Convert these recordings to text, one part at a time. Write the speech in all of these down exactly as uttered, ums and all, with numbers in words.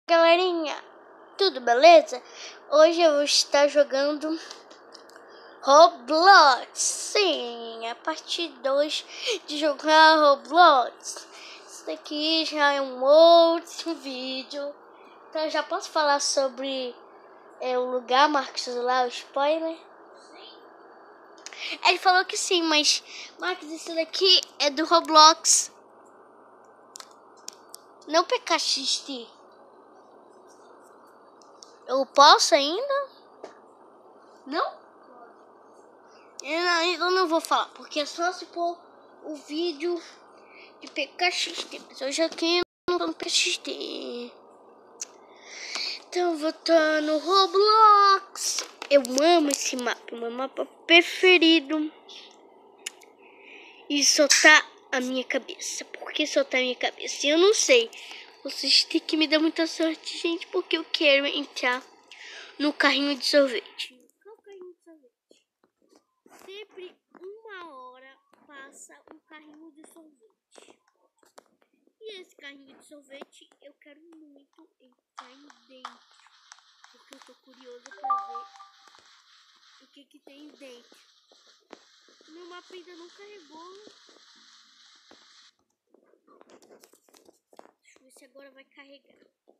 Galerinha, tudo beleza? Hoje eu vou estar jogando Roblox. Sim, a parte dois de jogar Roblox. Isso daqui já é um outro vídeo. Então eu já posso falar sobre é, o lugar, Marcos, lá, o spoiler? Sim. Ele falou que sim, mas Marcos, isso daqui é do Roblox. Não P K X D. Eu posso ainda? Não? Eu não, eu não vou falar, porque é só se pôr o vídeo de P K X D. Mas hoje aqui não tô no P K X D. Então eu vou estar no Roblox. Eu amo esse mapa, meu mapa preferido. E só tá a minha cabeça. Por que só tá a minha cabeça? Eu não sei. Vocês têm que me dar muita sorte, gente, porque eu quero entrar no carrinho de sorvete. Qual carrinho de sorvete? Sempre uma hora passa um carrinho de sorvete. E esse carrinho de sorvete eu quero muito entrar em dentro. Porque eu tô curioso pra ver o que que tem dentro. Meu mapa ainda não carregou. Deixa eu ver se agora vai carregar.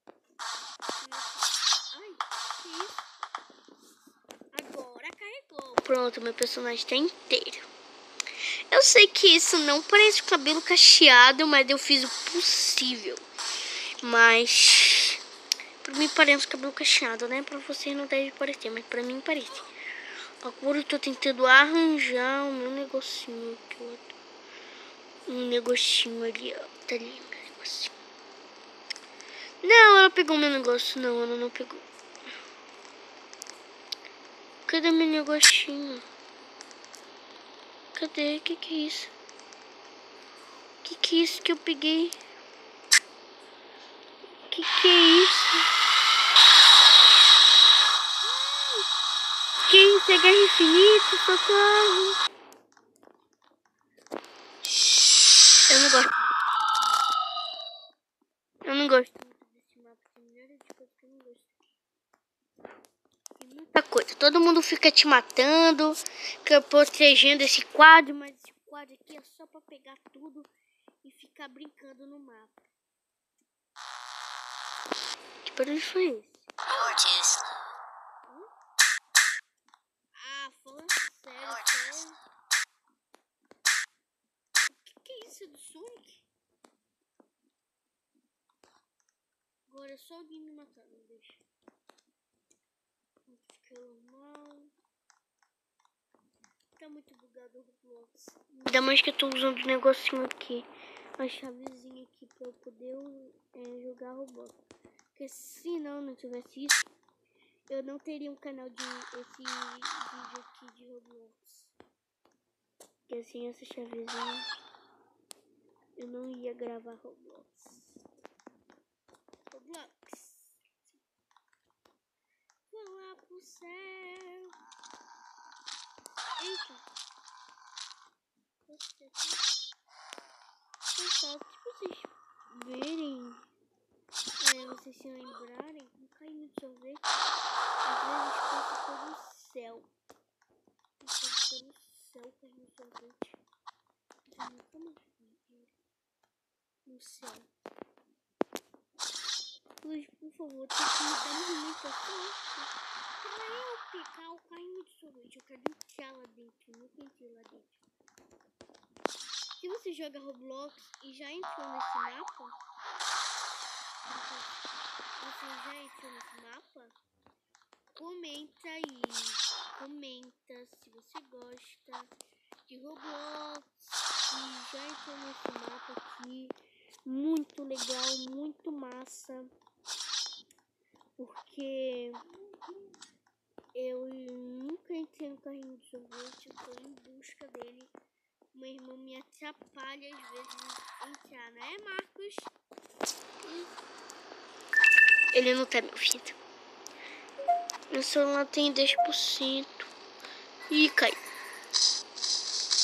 Ai, que isso? Agora carregou. Pronto, meu personagem tá inteiro. Eu sei que isso não parece cabelo cacheado, mas eu fiz o possível. Mas pra mim parece cabelo cacheado, né? Pra vocês não deve parecer, mas pra mim parece. Agora eu tô tentando arranjar o meu negocinho aqui, ó. Um negocinho ali, ó. Tá ali, meu negocinho. Não, ela pegou meu negócio. Não, ela não pegou. Cadê meu negocinho? Cadê? Que que é isso? Que que é isso que eu peguei? Que que é isso? Que isso? É guerra infinita? Socorro! Eu não gosto. Eu não gosto muito desse mapa. Tem milhares de coisas que eu não gosto. Tem muita coisa. Todo mundo fica te matando, fica protegendo esse quadro, mas esse quadro aqui é só pra pegar tudo e ficar brincando no mapa. Que barulho foi esse? Hum? Ah, falando sério, sério. O que, que é isso? É do Sonic? Agora é só alguém me matando, deixa. Fica normal. Tá muito bugado o Roblox. Ainda mais que eu tô usando o negocinho aqui. A chavezinha aqui pra eu poder é, jogar Roblox. Porque se não, não tivesse isso, eu não teria um canal de esse vídeo aqui de Roblox. Porque assim, essa chavezinha, eu não ia gravar Roblox. Roblox. Vou lá pro céu. Eita. Pessoal, se vocês verem, é, vocês se lembrarem, um carrinho de sorvete, às vezes passa pelo céu. Passa pelo céu, carrinho de sorvete. Eu nunca mais vi ele no céu. Luiz, por favor, tem que me dar muita sorte pra eu pegar o carrinho de sorvete. Eu quero entrar lá dentro, eu nunca entrei lá dentro. Se você joga Roblox e já entrou nesse mapa, você já entrou nesse mapa, comenta aí, comenta se você gosta de Roblox e já entrou nesse mapa aqui, muito legal, muito massa, porque eu nunca entrei no carrinho de sorvete, eu tô em busca dele. Meu irmão me atrapalha às vezes entrar, né, Marcos? Ele não tá, meu filho. Meu celular tem dez por cento. Ih, cai.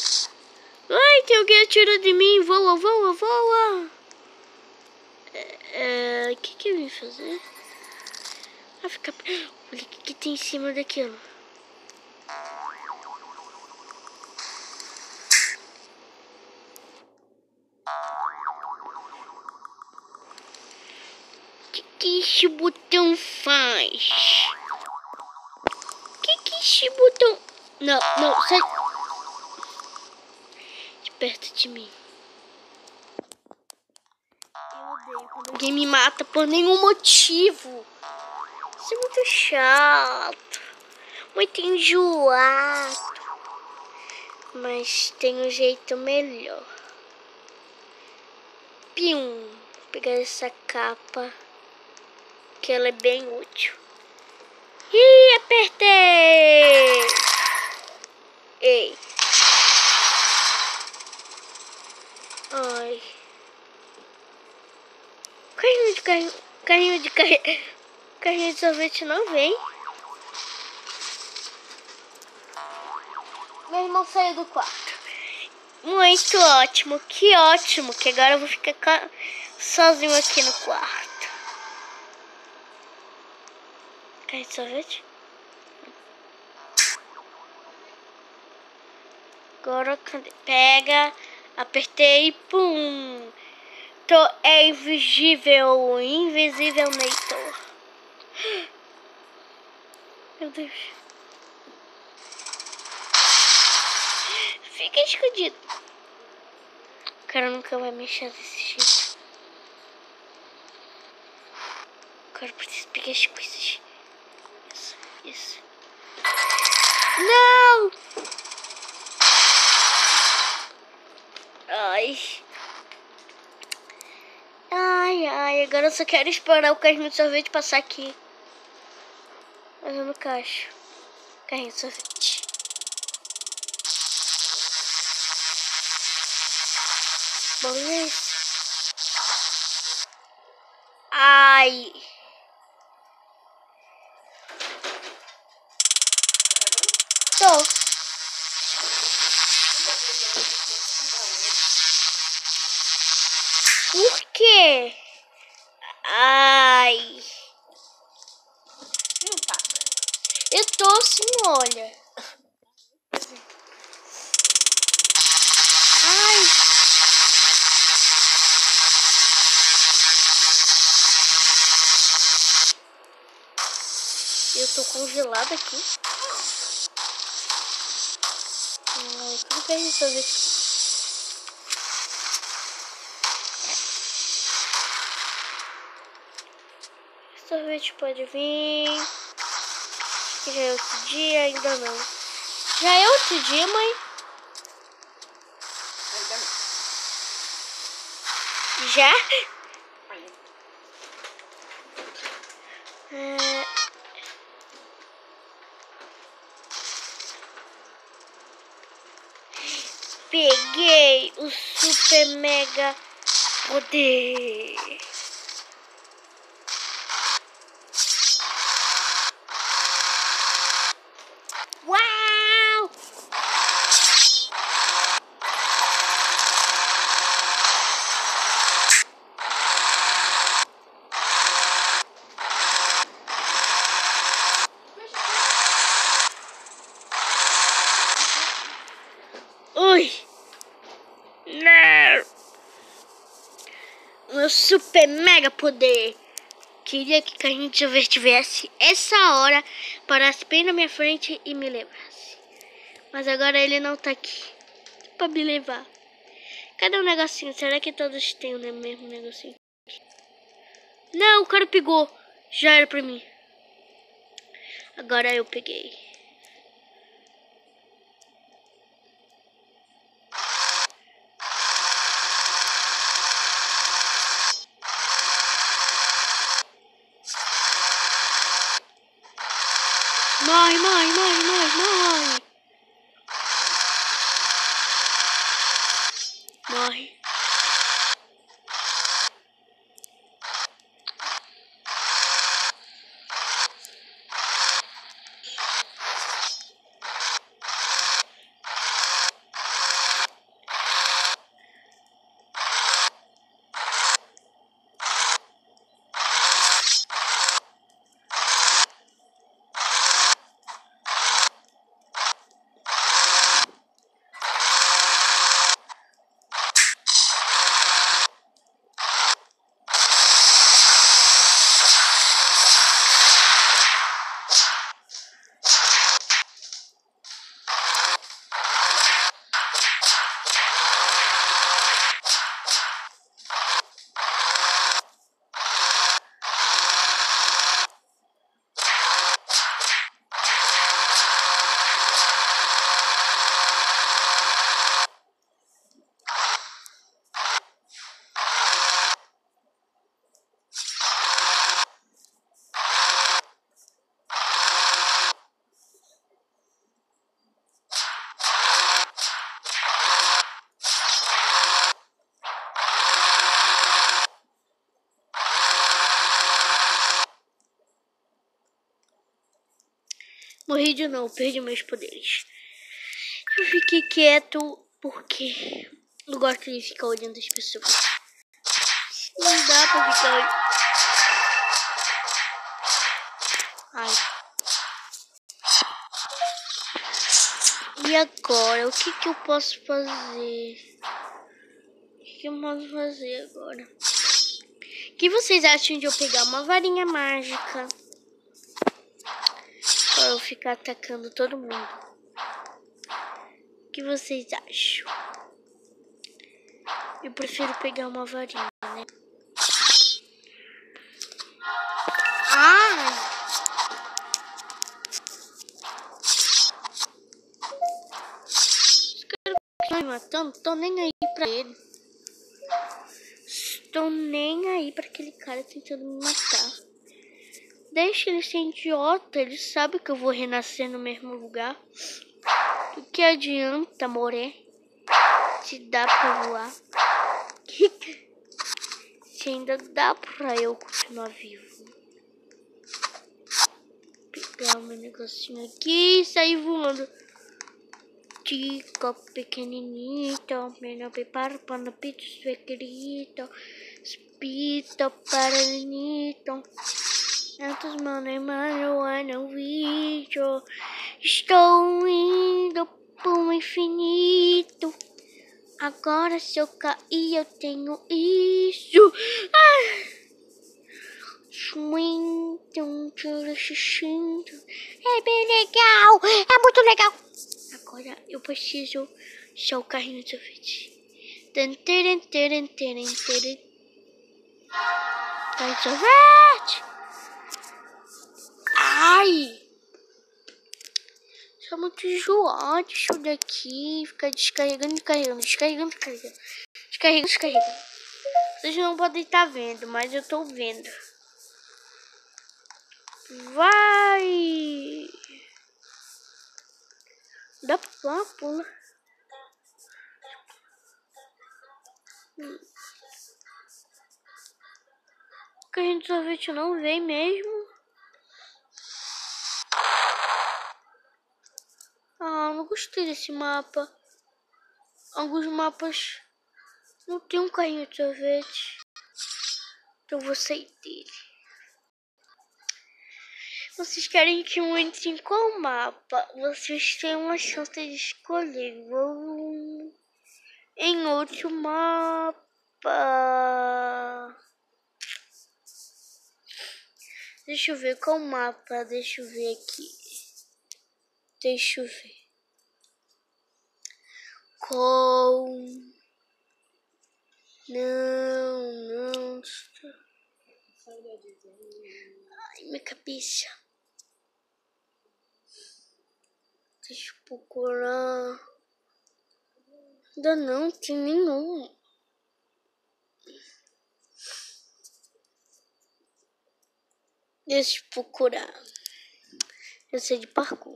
Ai, tem alguém atirando de mim. Voa, voa, voa. É, o que que eu vim fazer? Ah, ficar... Olha o que que tem em cima daquilo. O que que esse botão faz? O que que esse botão... Não, não, sai de perto de mim. Eu odeio quando alguém me mata por nenhum motivo. Isso é muito chato. Muito enjoado. Mas tem um jeito melhor. Pium. Vou pegar essa capa. Que ela é bem útil. Ih, apertei! Ei. Ai. Carrinho de carrinho. Carrinho de carrinho. Carrinho de sorvete não vem. Meu irmão saiu do quarto. Muito ótimo. Que ótimo. Que agora eu vou ficar sozinho aqui no quarto. Carrinho de sorvete? Agora pega. Apertei e pum. Tô é invisível. Invisível Nator. Meu Deus. Fica escondido. O cara nunca vai mexer desse jeito. Agora eu preciso pegar as coisas. Isso, isso. Não! Ai. Ai, ai. Agora eu só quero esperar o carrinho de sorvete passar aqui. Mas eu não cacho. Carrinho de sorvete. Vamos ver isso. Ai. Tô. Por quê? Ai. Eu tô sim, olha. Ai. Eu tô congelada aqui. Ai, tudo que a gente fazer. Sorvete pode vir. Que já é outro dia, ainda não. Já é outro dia, mãe? Ainda não. Já? É... Peguei o super mega poder. Uau! Ui! Não! Meu super mega poder. Queria que a gente tivesse essa hora, parasse bem na minha frente e me levasse. Mas agora ele não tá aqui pra me levar. Cadê o negocinho? Será que todos têm o mesmo negocinho? Não, o cara pegou. Já era pra mim. Agora eu peguei. Morre, morre, morre, morre, morre. Morre. Morri de novo, perdi meus poderes. Eu fiquei quieto porque eu gosto de ficar olhando as pessoas. Não dá pra ficar... Ai. E agora? O que que eu posso fazer? O que que eu posso fazer agora? O que vocês acham de eu pegar uma varinha mágica pra eu ficar atacando todo mundo? O que vocês acham? Eu prefiro pegar uma varinha, né? Ai! Os caras estão me matando, tô nem aí pra ele. Estou nem aí pra aquele cara tentando me matar. Deixa ele ser idiota, ele sabe que eu vou renascer no mesmo lugar. O que adianta morrer? Se dá pra voar. Se ainda dá pra eu continuar vivo. Pegar meu negocinho aqui e sair voando. Chico pequeninito, me no preparo para o pito querido. Spito para o nito. Tantos manos eu não vídeo. Estou indo pro infinito. Agora se eu cair eu tenho isso. Ah! É bem legal, é muito legal. Agora eu preciso achar o carrinho de sorvete. Carrinho de sorvete. Ai! Isso é muito enjoado isso daqui. Ficar descarregando, descarregando, descarregando, descarregando. Descarregando, descarregando. Vocês não podem estar vendo, mas eu tô vendo. Vai! Dá pra pular, pula. Hum. Carrinho de sorvete não vem mesmo. Ah, não gostei desse mapa. Alguns mapas não tem um carrinho de sorvete. Então eu vou sair dele. Vocês querem que eu entre em qual mapa? Vocês têm uma chance de escolher. Vou em outro mapa. Deixa eu ver qual mapa. Deixa eu ver aqui. Deixa eu ver. Qual... Não, não. Ai, minha cabeça. Deixa eu procurar. Ainda não tem nenhum. Deixa eu procurar. Eu sei de parkour.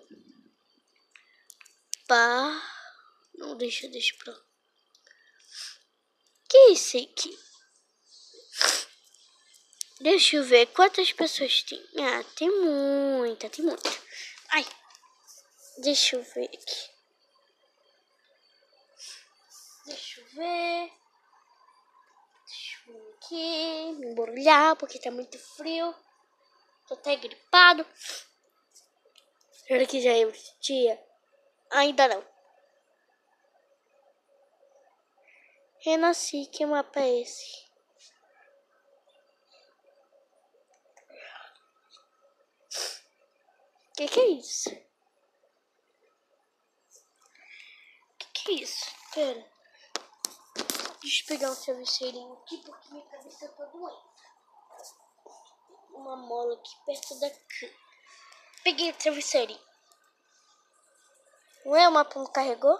Pá. Não, deixa, deixa pra lá. Que é isso aqui? Deixa eu ver quantas pessoas tem. Ah, tem muita, tem muita. Ai. Deixa eu ver aqui. Deixa eu ver. Deixa eu ver aqui. Me embrulhar porque tá muito frio. Tô até gripado. Será que já é o dia? Ainda não. Renasci, que mapa é esse? Que que é isso? Que que é isso? Pera. Deixa eu pegar um travesseirinho aqui porque minha cabeça tá doendo. Uma mola aqui perto daqui. Peguei o travesseirinho. Não é o mapa não carregou?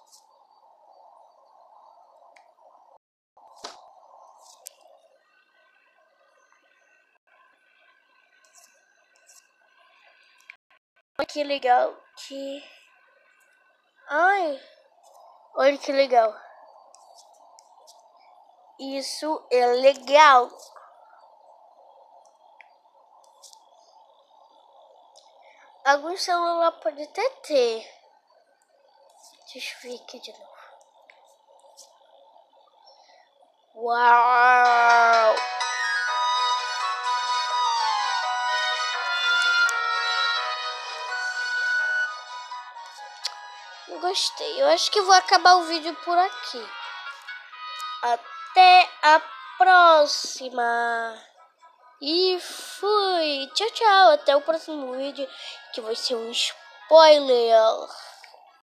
Olha que legal que... Ai, olha que legal. Isso é legal. alguns celulares podem até ter. Deixa eu ver aqui de novo. Uau! Gostei. Eu acho que vou acabar o vídeo por aqui. Até a próxima. E fui. Tchau, tchau. Até o próximo vídeo, que vai ser um spoiler.